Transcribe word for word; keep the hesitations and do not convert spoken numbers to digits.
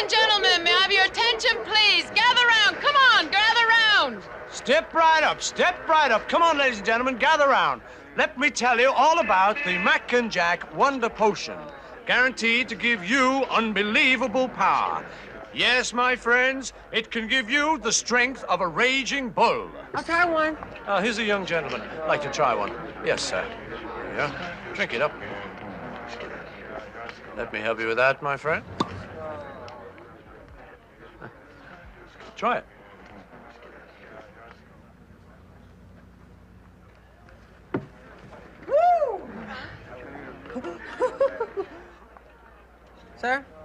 and gentlemen, may I have your attention, please? Gather round. Come on, gather round. Step right up, step right up. Come on, ladies and gentlemen, gather round. Let me tell you all about the Mac and Jack Wonder Potion, guaranteed to give you unbelievable power. Yes, my friends, it can give you the strength of a raging bull. I'll try one. Uh, here's a young gentleman. Like to try one. Yes, sir. There you go. Drink it up. Let me help you with that, my friend. Try it. Sir?